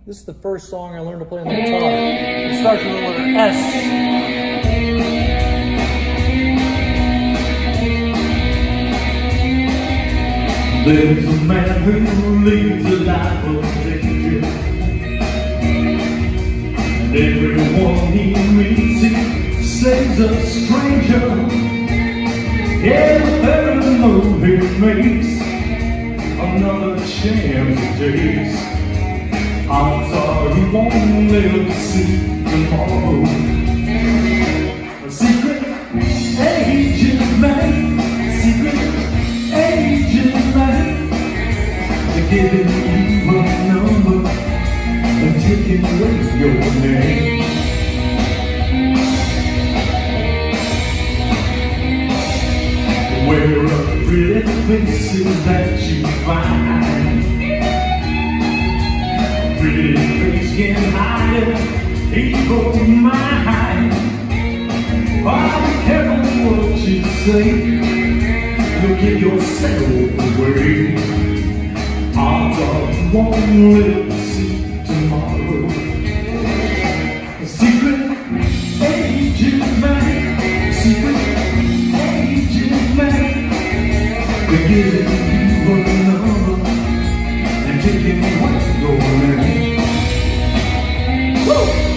This is the first song I learned to play on the guitar. It starts with the letter S. There's a man who leads a life of danger, and everyone he meets he saves a stranger. Every move he makes, another chance he takes. Odds are he won't live to see tomorrow. A secret agent man, secret agent man, they're giving you a number and taking away your name. Where a pretty faces that you find, a pretty face can hide an evil mind. Oh, be careful what you say, you'll give yourself away. Odds are you won't live to see tomorrow. A secret agent man, secret agent man, they're giving you a number and taking away your name. Woo!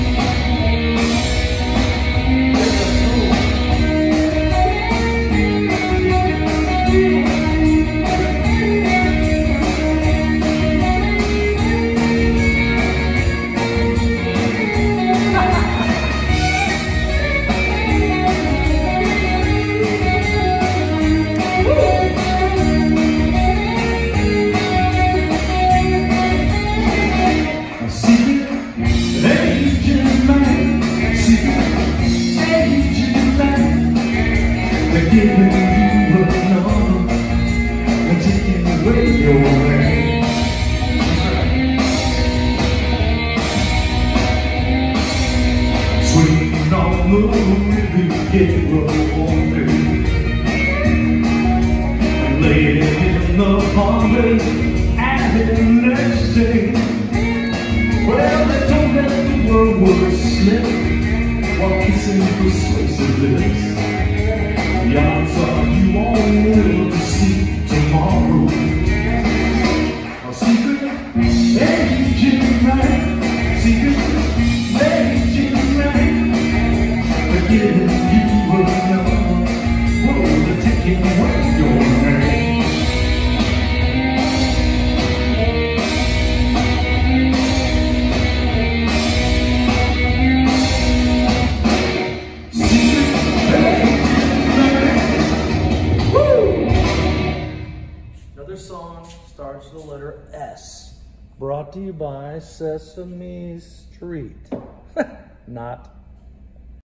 Giving you a number and taking away your name. Swinging on the river, get rolling, and laying in the pond and the next day. Well, they don't let the world would slip while kissing persuasive lips. The odds are you won't live to see tomorrow. A secret agent man, secret agent man, they're giving you a number, whoa, they're taking away your name. Another song starts with the letter S. Brought to you by Sesame Street. Not